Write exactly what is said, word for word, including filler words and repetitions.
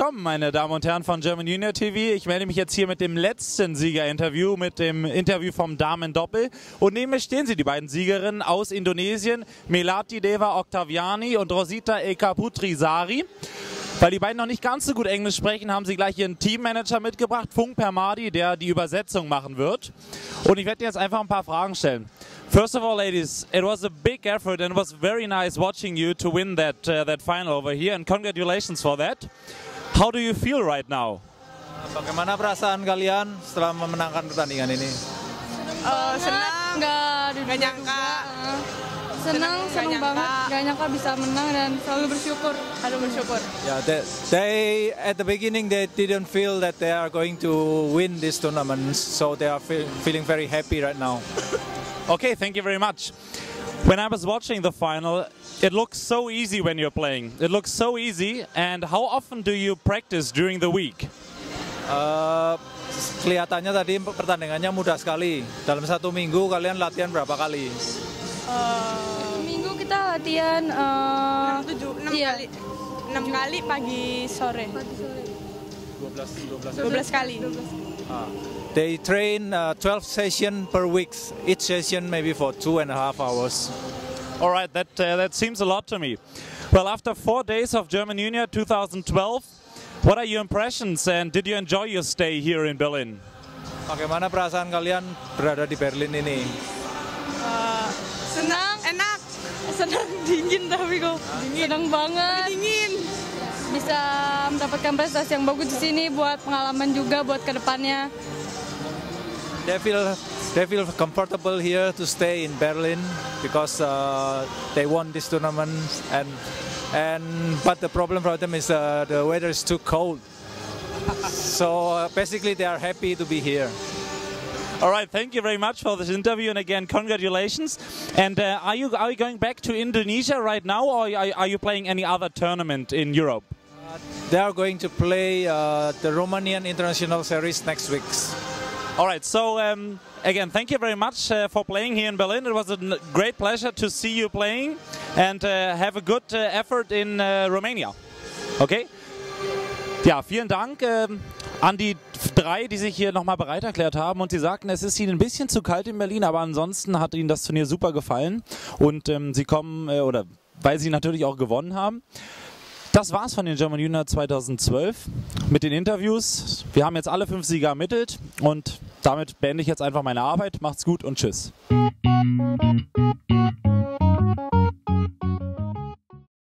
willkommen, meine Damen und Herren von German Junior T V. Ich melde mich jetzt hier mit dem letzten Siegerinterview, mit dem Interview vom Damen-Doppel. Und neben mir stehen sie, die beiden Siegerinnen aus Indonesien, Melati Dewa Oktaviani und Rosita Eka Putrisari. Weil die beiden noch nicht ganz so gut Englisch sprechen, haben sie gleich ihren Teammanager mitgebracht, Fung Permadi, der die Übersetzung machen wird. Und ich werde jetzt einfach ein paar Fragen stellen. First of all, ladies, it was a big effort and it was very nice watching you to win that uh, that final over here, and congratulations for that. How do you feel right now? Bagaimana perasaan kalian setelah memenangkan pertandingan ini? Uh, senang, nggak nggak nyangka, senang, senang banget, nggak nyangka bisa menang dan selalu bersyukur, selalu bersyukur. Yeah, they, they at the beginning they didn't feel that they are going to win this tournament, so they are feel, feeling very happy right now. Okay, thank you very much. When I was watching the final, it looks so easy when you're playing. It looks so easy. And how often do you practice during the week? Uh, kelihatannya tadi pertandingannya mudah sekali. Dalam satu minggu kalian latihan berapa kali? Uh, minggu kita latihan uh, enam iya. kali, enam kali pagi sore. Pagi sore. dua belas kali. Ah. They train uh, twelve sessions per week. Each session maybe for two and a half hours. All right, that uh, that seems a lot to me. Well, after four days of German Junior twenty twelve, what are your impressions and did you enjoy your stay here in Berlin? Bagaimana perasaan kalian berada di Berlin ini? Uh, senang, enak, Senang, dingin tapi kok. Senang banget. dingin. Bisa mendapatkan prestasi yang bagus di sini buat pengalaman juga buat kedepannya. They feel they feel comfortable here to stay in Berlin because uh, they won this tournament, and and but the problem for them is uh, the weather is too cold. So uh, basically they are happy to be here. All right, thank you very much for this interview, and again, congratulations. And uh, are you are you going back to Indonesia right now, or are, are you playing any other tournament in Europe? Uh, they are going to play uh, the Romanian International Series next week. All right, so um, again, thank you very much uh, for playing here in Berlin. It was a great pleasure to see you playing, and uh, have a good uh, effort in uh, Romania. Okay? Ja, vielen Dank äh, an die drei, die sich hier nochmal bereit erklärt haben, und sie sagten, es ist ihnen ein bisschen zu kalt in Berlin, aber ansonsten hat ihnen das Turnier super gefallen, und ähm, sie kommen, äh, oder weil sie natürlich auch gewonnen haben. Das war's von den German Junior zwanzig zwölf mit den Interviews. Wir haben jetzt alle fünf Sieger ermittelt und damit beende ich jetzt einfach meine Arbeit. Macht's gut und tschüss.